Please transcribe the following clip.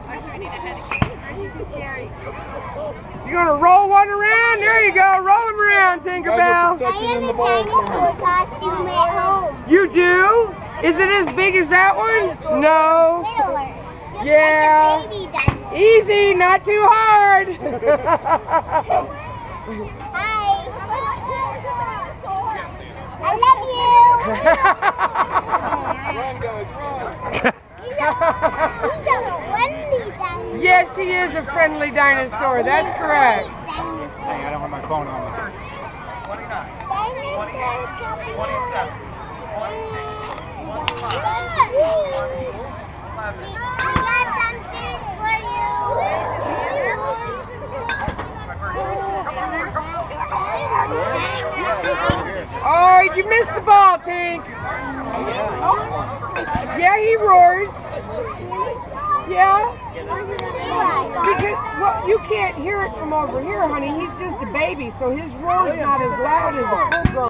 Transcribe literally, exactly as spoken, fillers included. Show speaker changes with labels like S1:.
S1: You're gonna roll one around? There you go. Roll him around, Tinkerbell.
S2: I have a dinosaur costume at home.
S1: You do? Is it as big as that one? No.
S2: Littler.
S1: Yeah.
S2: Like a baby dinosaur.
S1: Easy, not too hard.
S2: Hi. I love you.
S3: Run, guys, run.
S2: He's a, he's a friendly dinosaur.
S1: Yes, he is a friendly dinosaur. That's correct.
S3: Dang, I don't have my phone on me.
S2: twenty-seven, twenty-six, twenty-five, eleven. We got something for you.
S1: Oh, you missed the ball, Tink. Yeah, he roars. Yeah? Because, well, you can't hear it from over here, honey. He's just a baby, so his roar's not as loud as a full grown.